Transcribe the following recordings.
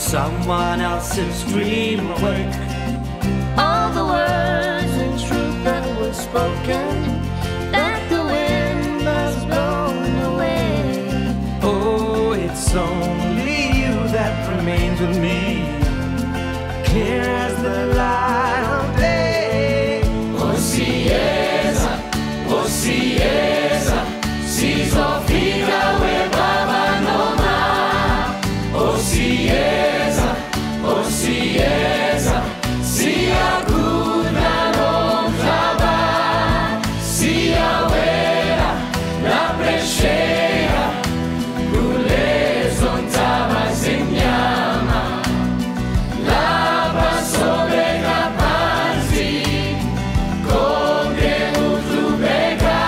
someone else's dream awake. All the words and truth that were spoken, that the wind has blown away. Oh, it's only you that remains with me, clear as the light of day. Oh Cieza, si Sofia we baba no ma. Oh Cieza, si aguda no traba, si awera la precheia, gules on taba senyama, lava sobre la panzi, conde utrubega.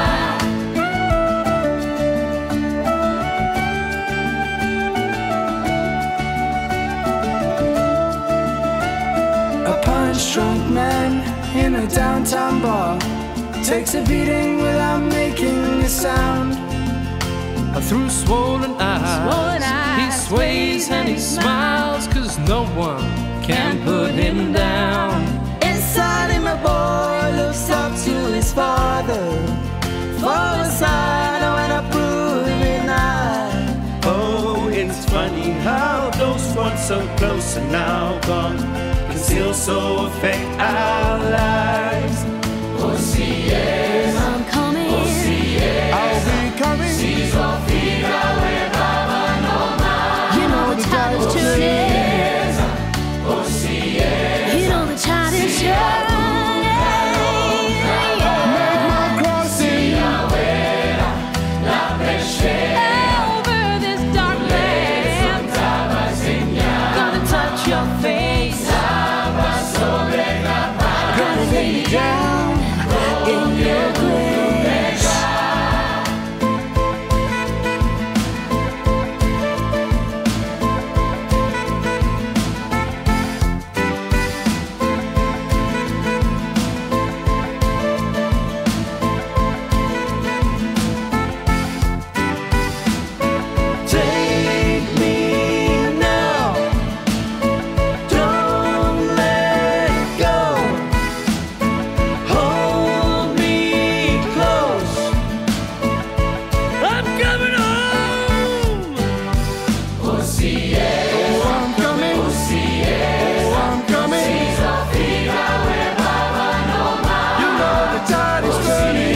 A punch-drunk man in a downtown bar takes a beating without making a sound. Through swollen eyes, he sways and he smiles, 'cause no one can put him down. Inside him, a boy looks up to his father for a sign and approving eye. Oh, it's funny how those once so close are now gone, can still so affect our lives. Oh Cieza, I'm coming. I'll be coming. si Sofia we baba no ma. You know the tide is turning. Oh Cieza, You know the tide is turning. Make my crossing. la precheia. Over this dark land, gonna touch your face. Gonna lay you down in your grace. Take me now, don't let go. Hold me close, I'm coming home. Oh Cieza, Oh, I'm coming. Oh, I'm coming. Sofia we baba no ma. You know the tide is turning.